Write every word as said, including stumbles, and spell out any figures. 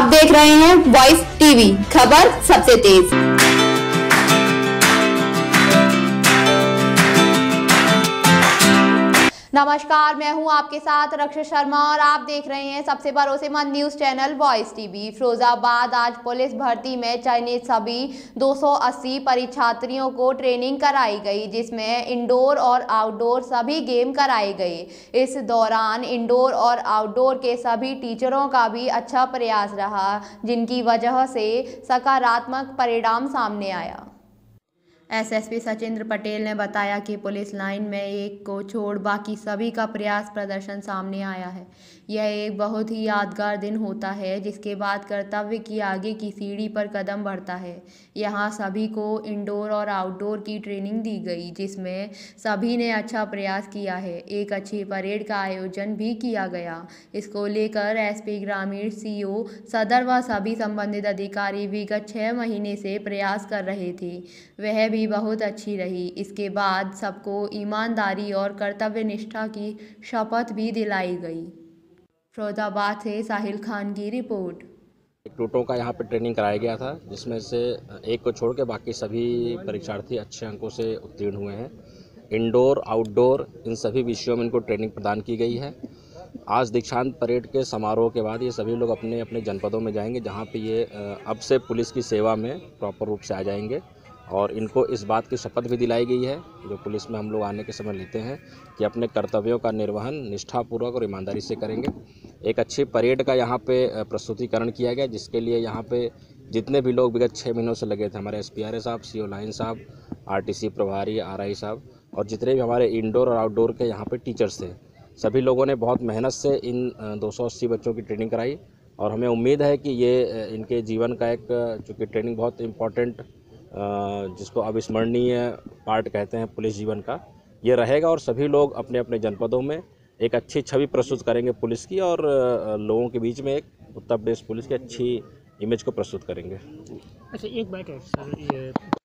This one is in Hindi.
देख रहे हैं वॉइस टीवी, खबर सबसे तेज। नमस्कार, मैं हूं आपके साथ रक्षा शर्मा और आप देख रहे हैं सबसे भरोसेमंद news channel voice TV. Firozabad आज पुलिस भर्ती में चयनित सभी दो सौ अस्सी परीक्षार्थियों को ट्रेनिंग कराई गई, जिसमें इंडोर और आउटडोर सभी गेम कराए गए। इस दौरान इंडोर और आउटडोर के सभी टीचरों का भी अच्छा प्रयास रहा, जिनकी वजह से सकारात्मक परिणाम सामने आया। एसएसपी सचिंद्र पटेल ने बताया कि पुलिस लाइन में एक को छोड़ बाकी सभी का प्रयास प्रदर्शन सामने आया है। यह एक बहुत ही यादगार दिन होता है, जिसके बाद कर्तव्य की आगे की सीढ़ी पर कदम बढ़ता है। यहाँ सभी को इंडोर और आउटडोर की ट्रेनिंग दी गई, जिसमें सभी ने अच्छा प्रयास किया है। एक अच्छी परेड का आयोजन भी किया गया। इसको लेकर एसपी ग्रामीण, सीओ सदर व सभी संबंधित अधिकारी विगत छः महीने से प्रयास कर रहे थे। वह भी बहुत अच्छी रही। इसके बाद सबको ईमानदारी और कर्तव्य निष्ठा की शपथ भी दिलाई गई। फिरोजाबाद से साहिल खान की रिपोर्ट। टूटों का यहाँ पे ट्रेनिंग कराया गया था, जिसमें से एक को छोड़ के बाकी सभी परीक्षार्थी अच्छे अंकों से उत्तीर्ण हुए हैं। इंडोर आउटडोर इन सभी विषयों में इनको ट्रेनिंग प्रदान की गई है। आज दीक्षांत परेड के समारोह के बाद ये सभी लोग अपने अपने जनपदों में जाएंगे, जहाँ पे ये अब से पुलिस की सेवा में प्रॉपर रूप से आ जाएंगे। और इनको इस बात की शपथ भी दिलाई गई है, जो पुलिस में हम लोग आने के समय लेते हैं, कि अपने कर्तव्यों का निर्वहन निष्ठापूर्वक और ईमानदारी से करेंगे। एक अच्छी परेड का यहाँ पे प्रस्तुतिकरण किया गया, जिसके लिए यहाँ पे जितने भी लोग विगत छः महीनों से लगे थे, हमारे एस पी आर ए साहब, सी ओ लाइन साहब, आर टी सी प्रभारी, आर आई साहब और जितने भी हमारे इंडोर और आउटडोर के यहाँ पे टीचर्स थे, सभी लोगों ने बहुत मेहनत से इन दो सौ अस्सी बच्चों की ट्रेनिंग कराई। और हमें उम्मीद है कि ये इनके जीवन का एक, चूँकि ट्रेनिंग बहुत इम्पॉर्टेंट, जिसको अविस्मरणीय पार्ट कहते हैं पुलिस जीवन का, ये रहेगा। और सभी लोग अपने अपने जनपदों में एक अच्छी छवि प्रस्तुत करेंगे पुलिस की, और लोगों के बीच में एक उत्तर प्रदेश पुलिस की अच्छी इमेज को प्रस्तुत करेंगे। अच्छा, एक बात है सर, ये